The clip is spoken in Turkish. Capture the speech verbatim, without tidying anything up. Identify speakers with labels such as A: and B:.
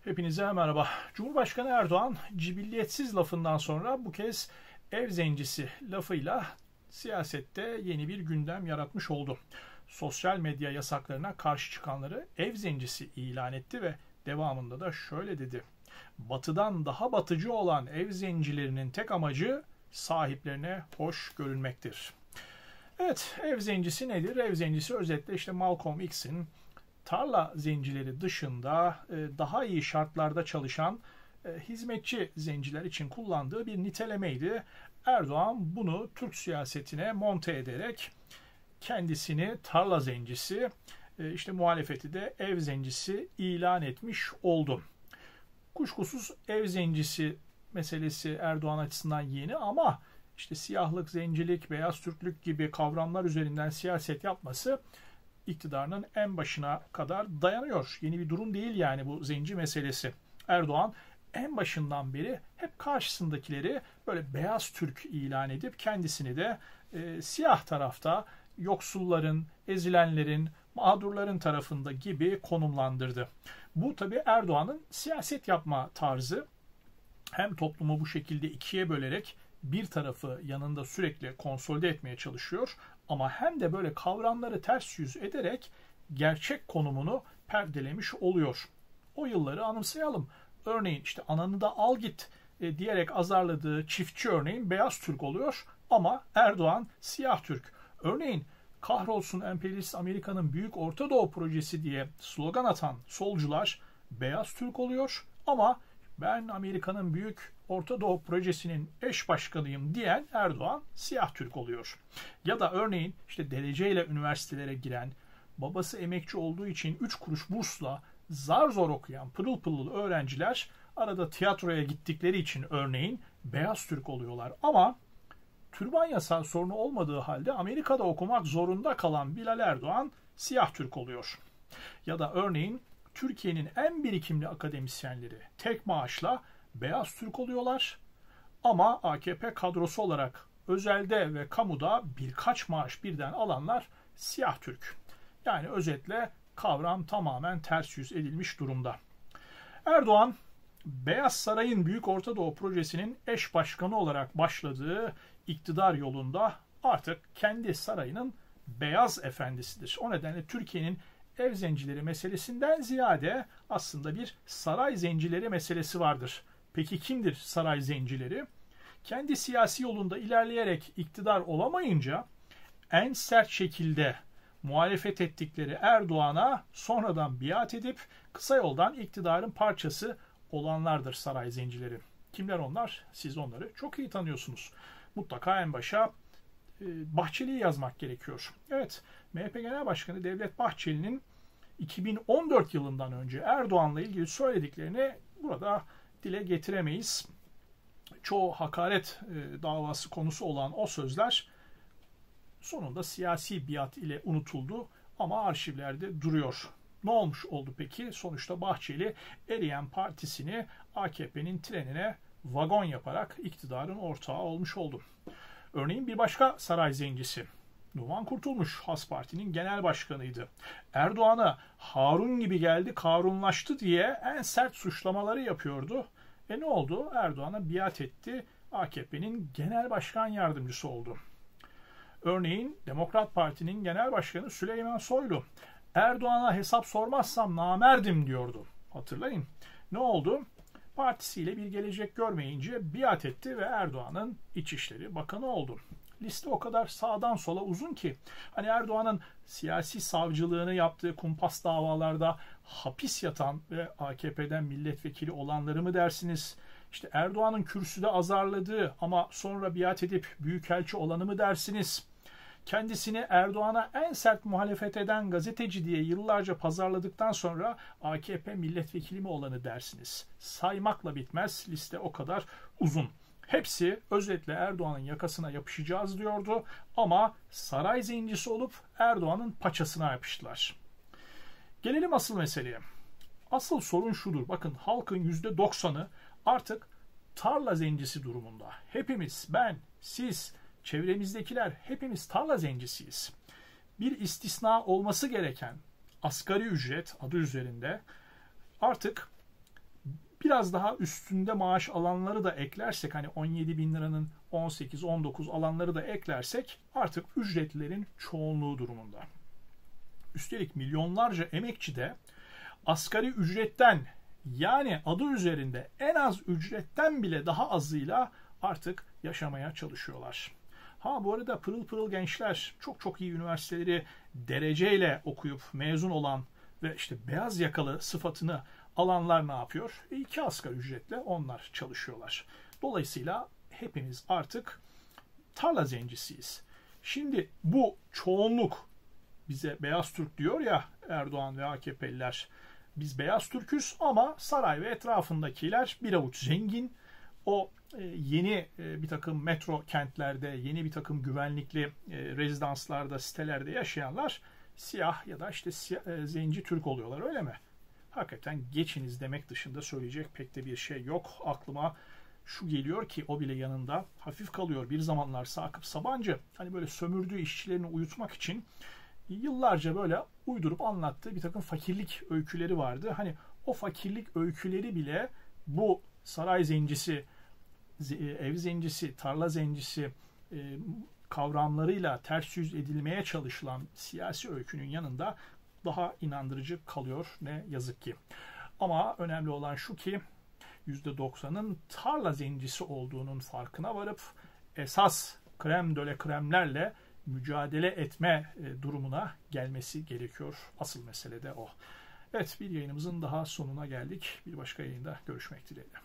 A: Hepinize merhaba. Cumhurbaşkanı Erdoğan cibilliyetsiz lafından sonra bu kez ev zencisi lafıyla siyasette yeni bir gündem yaratmış oldu. Sosyal medya yasaklarına karşı çıkanları ev zencisi ilan etti ve devamında da şöyle dedi. Batıdan daha batıcı olan ev zencilerinin tek amacı sahiplerine hoş görünmektir. Evet, ev zencisi nedir? Ev zencisi özetle işte Malcolm X'in tarla zencileri dışında daha iyi şartlarda çalışan hizmetçi zenciler için kullandığı bir nitelemeydi. Erdoğan bunu Türk siyasetine monte ederek kendisini tarla zencisi, işte muhalefeti de ev zencisi ilan etmiş oldu. Kuşkusuz ev zencisi meselesi Erdoğan açısından yeni ama işte siyahlık, zencilik, beyaz Türklük gibi kavramlar üzerinden siyaset yapması iktidarının en başına kadar dayanıyor. Yeni bir durum değil yani bu zenci meselesi. Erdoğan en başından beri hep karşısındakileri böyle beyaz Türk ilan edip kendisini de e, siyah tarafta yoksulların, ezilenlerin, mağdurların tarafında gibi konumlandırdı. Bu tabii Erdoğan'ın siyaset yapma tarzı. Hem toplumu bu şekilde ikiye bölerek bir tarafı yanında sürekli konsolide etmeye çalışıyor ama hem de böyle kavramları ters yüz ederek gerçek konumunu perdelemiş oluyor. O yılları anımsayalım. Örneğin işte ananı da al git e, diyerek azarladığı çiftçi örneğin beyaz Türk oluyor ama Erdoğan siyah Türk. Örneğin kahrolsun emperyalist Amerika'nın Büyük Orta Doğu Projesi diye slogan atan solcular beyaz Türk oluyor ama ben Amerika'nın Büyük Orta Doğu Projesi'nin eş başkanıyım diyen Erdoğan siyah Türk oluyor. Ya da örneğin işte dereceyle üniversitelere giren, babası emekçi olduğu için üç kuruş bursla zar zor okuyan pırıl pırıl öğrenciler arada tiyatroya gittikleri için örneğin beyaz Türk oluyorlar. Ama türban yasağı sorunu olmadığı halde Amerika'da okumak zorunda kalan Bilal Erdoğan siyah Türk oluyor. Ya da örneğin Türkiye'nin en birikimli akademisyenleri tek maaşla beyaz Türk oluyorlar ama A K P kadrosu olarak özelde ve kamuda birkaç maaş birden alanlar siyah Türk. Yani özetle kavram tamamen ters yüz edilmiş durumda. Erdoğan, Beyaz Saray'ın Büyük Orta Doğu Projesi'nin eş başkanı olarak başladığı iktidar yolunda artık kendi sarayının beyaz efendisidir. O nedenle Türkiye'nin ev zencileri meselesinden ziyade aslında bir saray zencileri meselesi vardır. Peki kimdir saray zencileri? Kendi siyasi yolunda ilerleyerek iktidar olamayınca en sert şekilde muhalefet ettikleri Erdoğan'a sonradan biat edip kısa yoldan iktidarın parçası olanlardır saray zencileri. Kimler onlar? Siz onları çok iyi tanıyorsunuz. Mutlaka en başa Bahçeli'yi yazmak gerekiyor. Evet, M H P Genel Başkanı Devlet Bahçeli'nin iki bin on dört yılından önce Erdoğan'la ilgili söylediklerini burada dile getiremeyiz. Çoğu hakaret davası konusu olan o sözler sonunda siyasi biat ile unutuldu ama arşivlerde duruyor. Ne olmuş oldu peki? Sonuçta Bahçeli eriyen partisini A K P'nin trenine vagon yaparak iktidarın ortağı olmuş oldu. Örneğin bir başka saray zencisi Numan Kurtulmuş, Has Parti'nin genel başkanıydı. Erdoğan'a Harun gibi geldi, Karunlaştı diye en sert suçlamaları yapıyordu. E ne oldu? Erdoğan'a biat etti, A K P'nin genel başkan yardımcısı oldu. Örneğin Demokrat Parti'nin genel başkanı Süleyman Soylu, Erdoğan'a hesap sormazsam namerdim diyordu. Hatırlayın. Ne oldu? Partisiyle bir gelecek görmeyince biat etti ve Erdoğan'ın İçişleri Bakanı oldu. Liste o kadar sağdan sola uzun ki hani Erdoğan'ın siyasi savcılığını yaptığı kumpas davalarda hapis yatan ve A K P'den milletvekili olanları mı dersiniz? İşte Erdoğan'ın kürsüde azarladığı ama sonra biat edip büyükelçi olanı mı dersiniz? Kendisini Erdoğan'a en sert muhalefet eden gazeteci diye yıllarca pazarladıktan sonra A K P milletvekili mi olanı dersiniz? Saymakla bitmez, liste o kadar uzun. Hepsi özetle Erdoğan'ın yakasına yapışacağız diyordu ama saray zencisi olup Erdoğan'ın paçasına yapıştılar. Gelelim asıl meseleye. Asıl sorun şudur. Bakın halkın yüzde doksanı artık tarla zencisi durumunda. Hepimiz, ben, siz, çevremizdekiler hepimiz tarla zencisiyiz. Bir istisna olması gereken asgari ücret adı üzerinde artık biraz daha üstünde maaş alanları da eklersek, hani on yedi bin liranın on sekiz on dokuz alanları da eklersek artık ücretlerin çoğunluğu durumunda. Üstelik milyonlarca emekçi de asgari ücretten, yani adı üzerinde en az ücretten bile daha azıyla artık yaşamaya çalışıyorlar. Ha bu arada pırıl pırıl gençler, çok çok iyi üniversiteleri dereceyle okuyup mezun olan ve işte beyaz yakalı sıfatını alanlar ne yapıyor? E iki asgari ücretle onlar çalışıyorlar. Dolayısıyla hepimiz artık tarla zencisiyiz. Şimdi bu çoğunluk, bize beyaz Türk diyor ya Erdoğan ve A K P'liler. Biz beyaz Türk'üz ama saray ve etrafındakiler bir avuç zengin. O yeni bir takım metro kentlerde, yeni bir takım güvenlikli rezidanslarda, sitelerde yaşayanlar siyah ya da işte siyah, zenci Türk oluyorlar, öyle mi? Hakikaten geçiniz demek dışında söyleyecek pek de bir şey yok. Aklıma şu geliyor ki o bile yanında hafif kalıyor. Bir zamanlar Sakıp Sabancı hani böyle sömürdüğü işçilerini uyutmak için yıllarca böyle uydurup anlattığı bir takım fakirlik öyküleri vardı. Hani o fakirlik öyküleri bile bu saray zencisi, ev zencisi, tarla zencisi kavramlarıyla ters yüz edilmeye çalışılan siyasi öykünün yanında daha inandırıcı kalıyor ne yazık ki. Ama önemli olan şu ki yüzde doksanın tarla zencisi olduğunun farkına varıp esas krem döle kremlerle mücadele etme durumuna gelmesi gerekiyor. Asıl mesele de o. Evet, bir yayınımızın daha sonuna geldik. Bir başka yayında görüşmek dileğiyle.